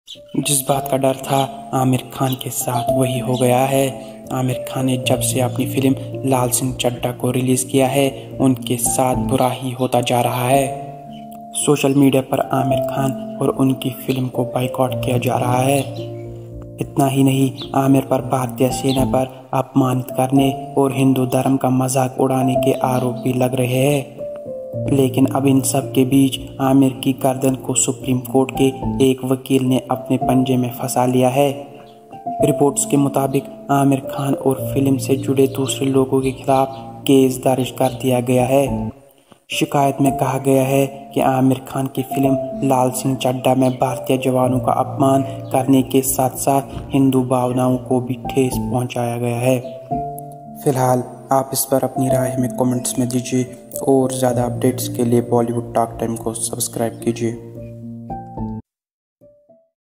जिस बात का डर था आमिर खान के साथ वही हो गया है। आमिर खान ने जब से अपनी फिल्म लाल सिंह चड्ढा को रिलीज किया है उनके साथ बुरा ही होता जा रहा है। सोशल मीडिया पर आमिर खान और उनकी फिल्म को बाइकआउट किया जा रहा है। इतना ही नहीं, आमिर पर भारतीय सेना पर अपमानित करने और हिंदू धर्म का मजाक उड़ाने के आरोप भी लग रहे हैं। लेकिन अब इन सब के बीच आमिर की गर्दन को सुप्रीम कोर्ट के एक वकील ने अपने पंजे में फंसा लिया है। रिपोर्ट्स के मुताबिक आमिर खान और फिल्म से जुड़े दूसरे लोगों के खिलाफ केस दर्ज कर दिया गया है। शिकायत में कहा गया है कि आमिर खान की फिल्म लाल सिंह चड्ढा में भारतीय जवानों का अपमान करने के साथ साथ हिंदू भावनाओं को भी ठेस पहुंचाया गया है। फिलहाल आप इस पर अपनी राय हमें कमेंट्स में दीजिए और ज़्यादा अपडेट्स के लिए बॉलीवुड टॉक टाइम को सब्सक्राइब कीजिए।